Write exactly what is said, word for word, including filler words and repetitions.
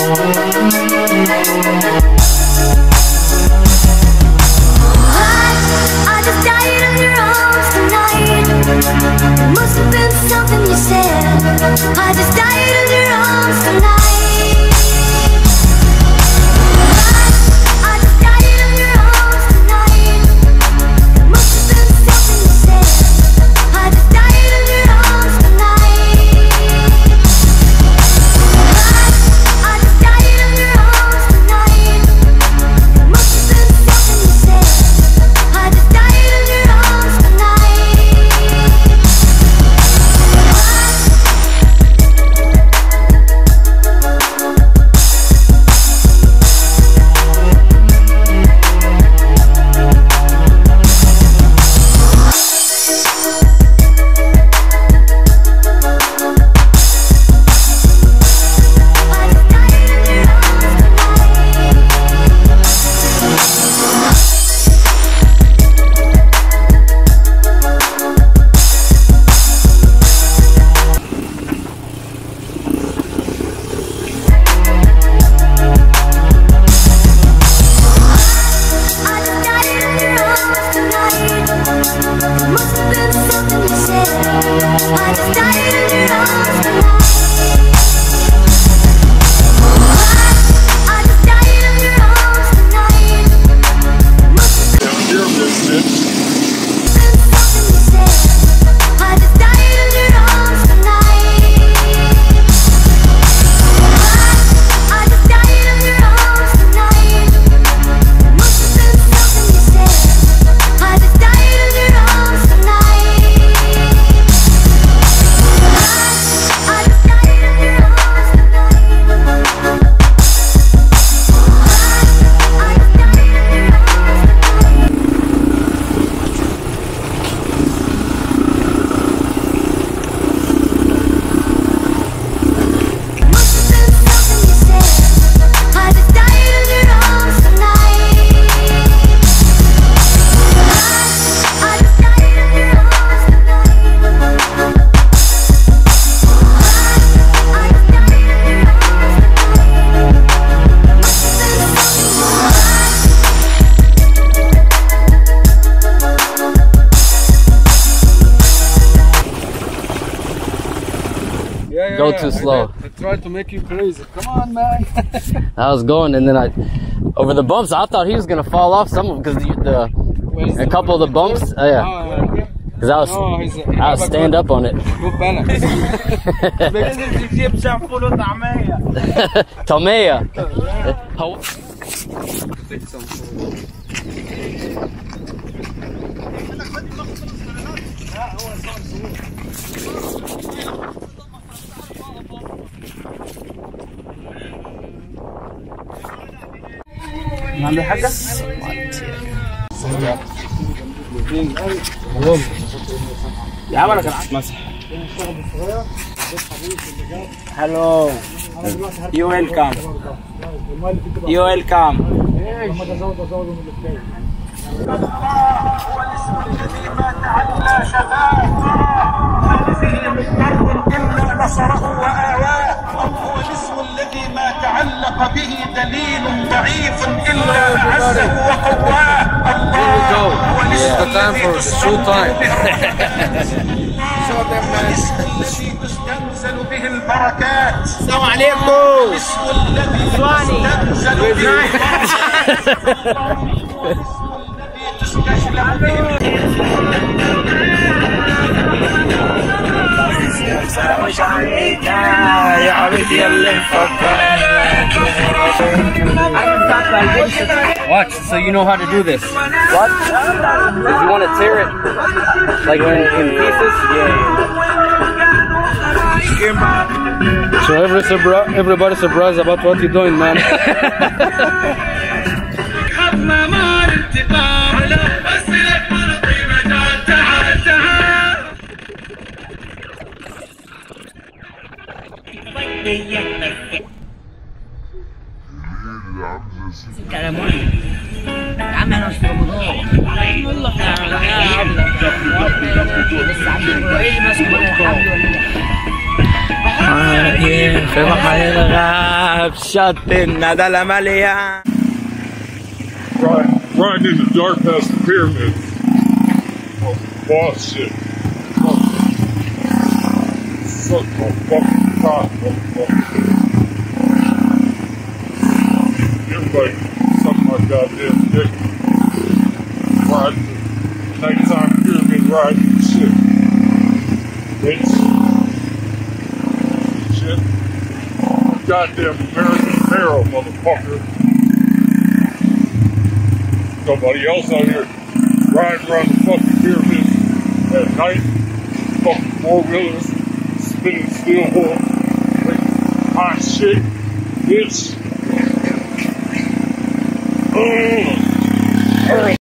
Go too slow. I tried to make you crazy. Come on, man. I was going, and then I, over the bumps, I thought he was gonna fall off some of them because the, the a couple of the bumps. Oh, yeah. Because I was, no, I was stand good, up on it. Good balance. Tomea. عندي حاجة؟ يا عم أنا كان عندي مسح. Hello. You welcome. You welcome. هو الاسم الذي ما تعلق به دليل ضعيف إلا عزه وقواه. الله هو الاسم الذي تستنزل به البركات. السلام عليكم. الاسم الذي تستنزل به الذي تستجلب به مش عليك يا عبيدي اللي مفكر. Watch, so you know how to do this. What? If you want to tear it, like in, in pieces, yeah. So every surpri- everybody's surprised about what you're doing, man. في بحر الغاب Snapshot nada la malea. Riding, riding in the dark past the pyramids. Oh, boss shit. Suck my fucking cock, motherfucker. Everybody suck my goddamn dick. Riding the nighttime pyramid riding and shit. Bitch. Shit. Goddamn American Pharaoh, motherfucker. Somebody else out here riding around the fucking pyramids at night. Fucking four-wheelers, spinning steel wool, hot shit, bitch. Ugh.